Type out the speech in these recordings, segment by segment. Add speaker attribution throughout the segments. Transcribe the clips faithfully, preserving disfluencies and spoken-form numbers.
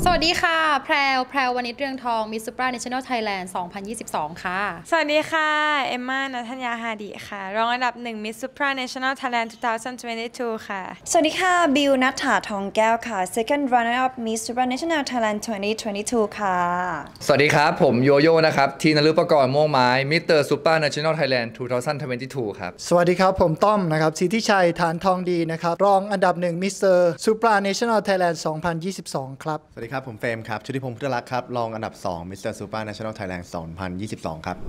Speaker 1: สวัสดีค่ะแพรวแพรววณิชเรืองทอง Miss Supra National Thailand สองพันยี่สิบสอง ค่ะ
Speaker 2: สวัสดีค่ะเอมม่านัทญาฮาดิค่ะรองอันดับหนึ่ง Miss Supra National Thailand สองพันยี่สิบสอง ค่ะ
Speaker 3: สวัสดีค่ะบิวนัทธาทองแก้วค่ะ Second Runner Up Miss Supra National Thailand สองพันยี่สิบสอง ค่ะ
Speaker 4: สวัสดีครับผมโยโย่นะครับทีนฤปกรณ์ม่วงไม้ Mister Supra National Thailand สองพันยี่สิบสอง ครับ
Speaker 5: สวัสดีครับผมต้อมนะครับสิทธิชัยฐานทองดีนะครับรองอันดับหนึ่ง Mister Supra National Thailand สองพันยี่สิบสอง ครับ
Speaker 6: สวัสดีครับผมเฟรมครับชุติพงศ์พุทธลักษณ์ครับรองอันดับสอง Mister Supra National Thailand สองพันยี่สิบสอง ครับ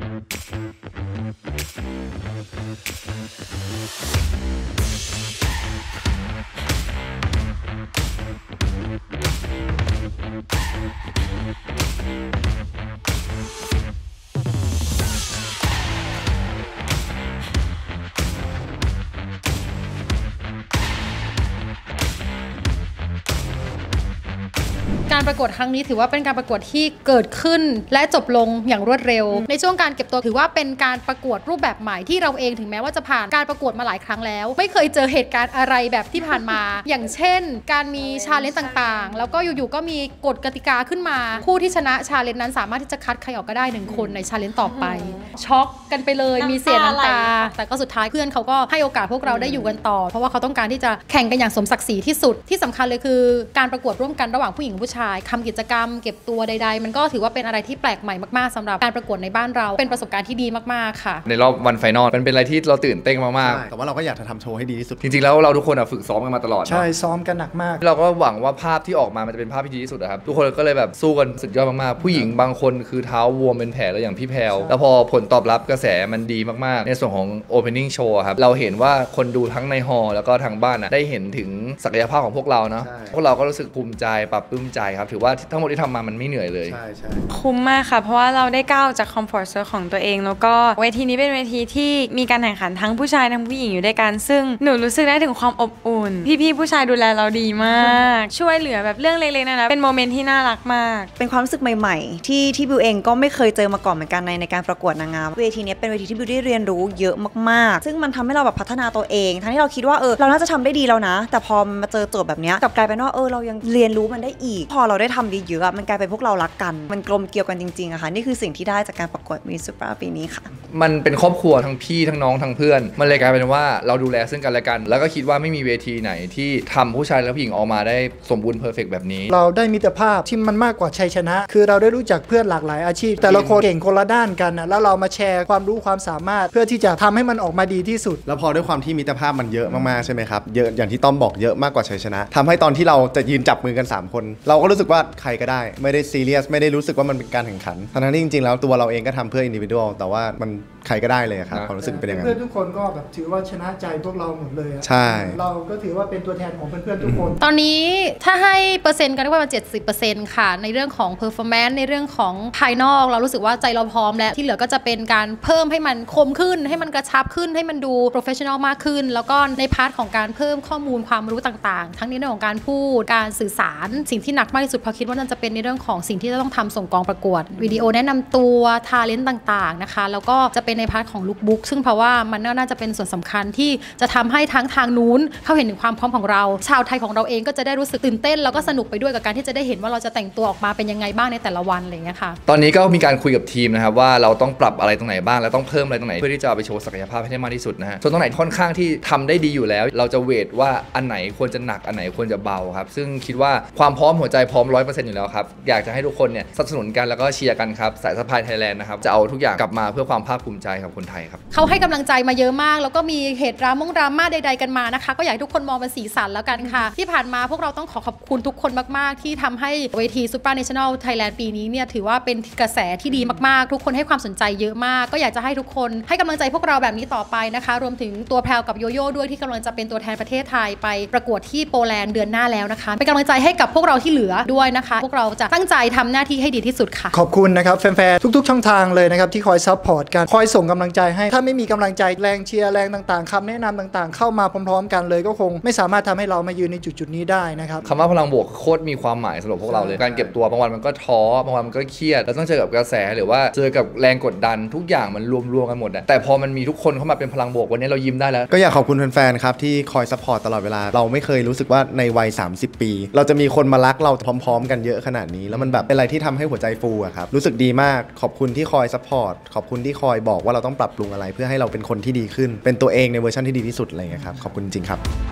Speaker 1: การประกวดครั้งนี้ถือว่าเป็นการประกวดที่เกิดขึ้นและจบลงอย่างรวดเร็วในช่วงการเก็บตัวถือว่าเป็นการประกวดรูปแบบใหม่ที่เราเองถึงแม้ว่าจะผ่านการประกวดมาหลายครั้งแล้วไม่เคยเจอเหตุการณ์อะไรแบบที่ผ่านมา อย่างเช่นการมีชาเลนจ์ต่างๆแล้วก็อยู่ๆก็มีกฎกติกาขึ้นมาผู้ที่ชนะชาเลนจ์นั้นสามารถที่จะคัดใครออกก็ได้หนึ่งคนในชาเลนจ์ต่อไปช็อกกันไปเลยมีเสียน้ำตาแต่ก็สุดท้ายเพื่อนเขาก็ให้โอกาสพวกเราได้อยู่กันต่อเพราะว่าเขาต้องการที่จะแข่งกันอย่างสมศักดิ์ศรีที่สุดที่สำคัญเลยคือการประกวดร่วมกันระหว่างผู้หญิงผู้ชายทำกิจกรรมเก็บตัวใดๆมันก็ถือว่าเป็นอะไรที่แปลกใหม่มากๆสำหรับการประกวดในบ้านเราเป็นประสบการณ์ที่ดีมากๆค่ะ
Speaker 4: ในรอบวันไฟนอลมันเป็นอะไรที่เราตื่นเต้นมาก
Speaker 6: ๆแต่ว่าเราก็อยากจะทำโชว์ให้ดีที่สุด
Speaker 4: จริงๆแล้วเราทุกคนฝึกซ้อมกันมาตลอด
Speaker 5: ใช่ซ้อมกันหนักมาก
Speaker 4: เราก็หวังว่าภาพที่ออกมามันจะเป็นภาพที่ดีที่สุดครับทุกคนก็เลยแบบสู้กันสุดยอดมากๆผู้หญิงบางคนคือเท้าบวมเป็นแผลแล้วอย่างพี่แพรวแล้วพอผลตอบรับกระแสมันดีมากๆในส่วนของ Opening Show ครับเราเห็นว่าคนดูทั้งในฮอลล์แล้วก็ทางบ้านได้เห็นถึงศักยภาพของพวกเราเนาะพวกเราก็รู้สึกภูมิใจปรับปลื้มใจครับถือว่าทั้งหมดที่ทำมามันไม่เหนื่อยเลย
Speaker 6: ใช่ใช่
Speaker 2: คุ้มมากค่ะเพราะว่าเราได้ก้าวจากคอมฟอร์ตโซนของตัวเองแล้วก็เวทีนี้เป็นเวทีที่มีการแข่งขันทั้งผู้ชายทั้งผู้หญิงอยู่ด้วยกันซึ่งหนูรู้สึกได้ถึงความอบอุ่นพี่ๆผู้ชายดูแลเราดีมากช่วยเหลือแบบเรื่องเล็กๆนะเป็นโมเมนต์ที่น่ารักมาก
Speaker 3: เป็นความรู้สึกใหม่ๆที่ที่บิวเองก็ไม่เคยเจอมาก่อนเหมือนกันในในการประกวดนางงามเวทีนี้เป็นเวทีที่บิวได้เรียนรู้เยอะมากๆซึ่งมันทำให้เราแบบพัฒนาตัวเองทั้งที่เราคิดว่าเออเราน่าจะทำได้ดีแล้วนะแต่พอมาเจอโจทย์แบบนี้กลับกลายเป็นว่าเออเรายังเรียนรู้มันได้อีกพอเราได้ทำดีเยอะมันกลายเป็นพวกเรารักกันมันกลมเกี่ยวกันจริงๆอะค่ะนี่คือสิ่งที่ได้จากการประกวด Miss Supra ปีนี้ค่ะ
Speaker 4: มันเป็นครอบครัวทั้งพี่ทั้งน้องทั้งเพื่อนมันเลยกลายเป็นว่าเราดูแลซึ่งกันและกันแล้วก็คิดว่าไม่มีเวทีไหนที่ทำผู้ชายและผู้หญิงออกมาได้สมบูรณ์เพอร์เฟกต์แบบนี้
Speaker 5: เราได้มิตรภาพที่มันมากกว่าชัยชนะคือเราได้รู้จักเพื่อนหลากหลายอาชีพแต่ละคนเก่งคนละด้านกันนะแล้วเรามาแชร์ความรู้ความสามารถเพื่อที่จะทำให้มันออกมาดีที่สุด
Speaker 6: แล้วพอด้วยความที่มิตรภาพมันเยอะมากๆใช่ไหมครับเยอะอย่างที่ต้อมบอกเยอะมากกว่าชัยชนะทำให้ตอนที่เราจะยืนจับมือกันสามคนเราก็รู้สึกว่าใครก็ได้ไม่ได้ซีเรียสไม่ได้รู้สึกว่ามันเป็นการแข่งขันทั้งที่จริงๆแล้วตัวเราเองก็ทำเพื่ออินดิวิวแต่ว่ามันใครก็ได้เลยครับความรู้สึกเป็นอย่างนั้น
Speaker 5: เพื่อนทุกคนก็แบบถือว่าชนะใจพวกเราหมดเลย
Speaker 6: ใช่
Speaker 5: เราก็ถือว่าเป็นตัวแทนของเพื่อนๆทุกคน
Speaker 1: ตอนนี้ถ้าให้เปอร์เซ็นต์กันก็ประมาณ เจ็ดสิบเปอร์เซ็นต์ ค่ะในเรื่องของ performance ในเรื่องของภายนอกเรารู้สึกว่าใจเราพร้อมแล้วที่เหลือก็จะเป็นการเพิ่มให้มันคมขึ้นให้มันกระชับขึ้นให้มันดู professional มากขึ้นแล้วก็ในพาร์ทของการเพิ่มข้อมูลความรู้ต่างๆทั้งในเรื่องของการพูดการสื่อสารสิ่งที่หนักมากที่สุดเพราะคิดว่านั่นจะเป็นในเรื่องของสิ่งที่จะต้องทำส่งกองประกวดวิดีโอแนะนำตัวทาเลนต์ต่างๆนะคะแล้วก็จะเป็นในพาร์ทของลุคบุ๊กซึ่งเพราะว่ามันน่าจะเป็นส่วนสำคัญที่จะทำให้ทั้งทางนู้นเขาเห็นถึงความพร้อมของเราชาวไทยของเราเองก็จะได้รู้สึกตื่นเต้นแล้วก็สนุกไปด้วยกับการที่จะได้เห็นว่าเราจะแต่งตัวออกมาเป็นยังไงบ้างในแต่ละวันอะไรอย่างเงี้ยค่ะ
Speaker 4: ตอนนี้ก็มีการคุยกับทีมนะครับว่าเราต้องปรับอะไรตรงไหนบ้างแล้วต้องเพิ่มอะไรตรงไหนเพื่อที่จะไปโชว์ศักยภาพให้ได้มากที่สุดนะฮะส่วนตรงไหนค่อนข้างที่ทำได้ดีอยู่แล้วเราจะเวทว่าอันไหนควรจะหนักอันไหนควรจะเบาครับซึ่งคิดว่าความพร้อมหัวใจพร้อม ร้อยเปอร์เซ็นต์ อยู่แล้วครับอยากจะให้ทุกคนเนี่ยสนับสนุนกันแล้วก็เชียร์กันครับสายสะพายไทยแลนด์นะครับจะเอาทุกอย่างกลับมาเพื่อความภาคภูมิใจของคนไทยครับ
Speaker 1: เขาให้กำลังใจมาเยอะมากแล้วก็มีเหตุดราม่งดราม่าใดๆกันมานะคะก็อยากให้ทุกคนมองเป็นสีสันแล้วกันค่ะที่ผ่านมาพวกเราต้องขอขอบคุณทุกคนมากๆที่ทำให้เวที Supra National Thailand ปีนี้เนี่ยถือว่าเป็นกระแสที่ดีมากๆทุกคนให้ความสนใจเยอะมากก็อยากจะให้ทุกคนให้กำลังใจพวกเราแบบนี้ต่อไปนะคะรวมถึงตัวแพรวกับโยโย่ด้วยที่กำลังจะเป็นตัวแทนประเทศไทยไปประกวดที่โปแลนด์เดือนหน้าแล้วนะคะเป็นกำลังใจให้กับพวกเราที่เหลือด้วยนะคะพวกเราจะตั้งใจทำหน้าที่ให้ดีที่สุดค่ะ
Speaker 5: ขอบคุณนะครับแฟนๆทุกๆช่องทางเลยนะครับที่คอยซัพพอร์ตกันคอยส่งกำลังใจให้ถ้าไม่มีกำลังใจแรงเชียร์แรงต่างๆคำแนะนำต่างๆเข้ามาพร้อมๆกันเลยก็คงไม่สามารถทำให้เรามายืนในจุดๆนี้ได้นะครับ
Speaker 4: คำว่าพลังบวกโคตรมีความหมายสำหรับพวกเราเลยการเก็บตัวบางวันมันก็ท้อบางวันมันก็เครียดแล้วต้องเจอกับกระแสหรือว่าเจอกับแรงกดดันทุกอย่างมันรวมๆกันหมดอะแต่พอมันมีทุกคนเข้ามาเป็นพลังบวกวันนี้เรายิ้มได้แล้ว
Speaker 6: ก็อยากขอบคุณแฟนๆครับที่คอยซัพพอร์ตตลอดเวลาเราไม่เคยรู้สึกว่าในวัยสามสิบปีเราจะมีคนมารักเราพร้อมๆกันเยอะขนาดนี้แล้วมันแบบเป็นอะไรที่ทำให้หัวใจฟูอะครับรู้สึกดีมากขอบคุณที่คอยซัพพอร์ตขอบคุณที่คอยบอกว่าเราต้องปรับปรุงอะไรเพื่อให้เราเป็นคนที่ดีขึ้นเป็นตัวเองในเวอร์ชันที่ดีที่สุดอะไรอย่างเงี้ยครับขอบคุณจริงครับ